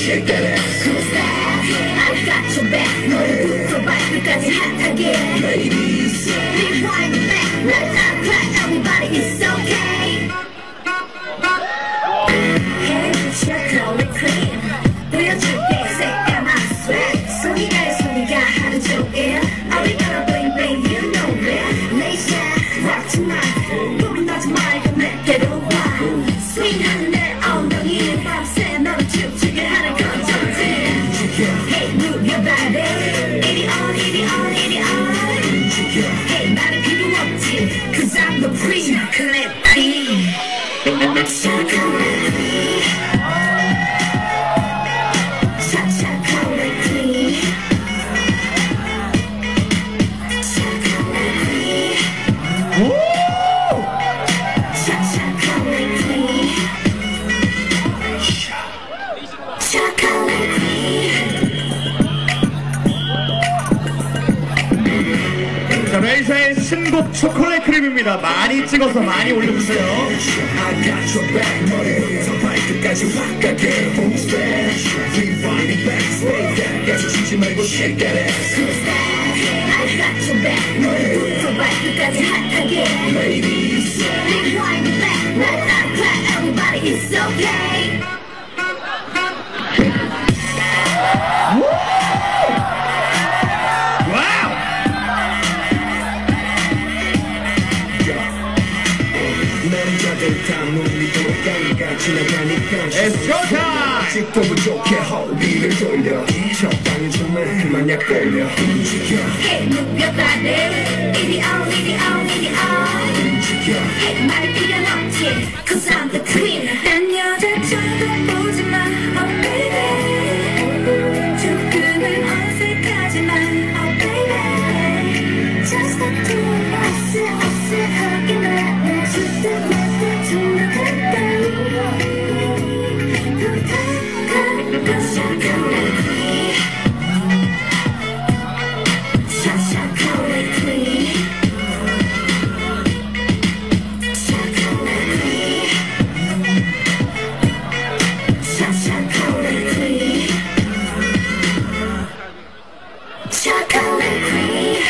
shake that ass. Who's that? I got your back. 너부터 발끝까지 핫하게. Ladies, rewind it back. Let that clap. Everybody, it's okay. Hey, chocolate cream. 보여줄게 새까만 swag. 소리가 하루 종일. Are we gonna bling bling? You know it. Nation, rock tonight. 우리 나지 말고 내게로 와. Swing하는 내 엉덩이. 밤새 너를 춤추게 하는 건전지. Hey, move your body. 이리 on, 이리 on, 이리 on. Hey, 나는 필요 없지. Cause I'm the chocolate queen. Chocolate queen. Chocolate queen. Chocolate queen. Woo! Chocolate queen. Chocolate queen. 자, 레이사의 신곡 초콜릿 크림입니다. 많이 찍어서 많이 올려주세요. I got your back. 머리부터 발끝까지 확 가게. Who's that? Rewind it back. Stay back. 아주 주지 말고 shake that ass. Who's that? I got your back. 머리부터 발끝까지 핫하게. Ladies, rewind it back. Let that clap. Everybody, it's okay. 와우! 남자들 다 눈이 돌아가니까 지나가니까 It's showtime! 아직도 부족해 허리를 돌려 적당히 춤을 그만 약 올려 움직여 Hey, move your body 이리 on, 이리 on, 이리 on 움직여 Hey, 말이 필요 없지 Cause I'm the queen 난 여자 쳐다보지 마 Oh baby 조금은 어색하지만 Oh baby Just like do it 어색하게 내 주뜻 좀더 가까이 더 가까이 Chocolate queen Chocolate queen Chocolate queen Chocolate queen Chocolate queen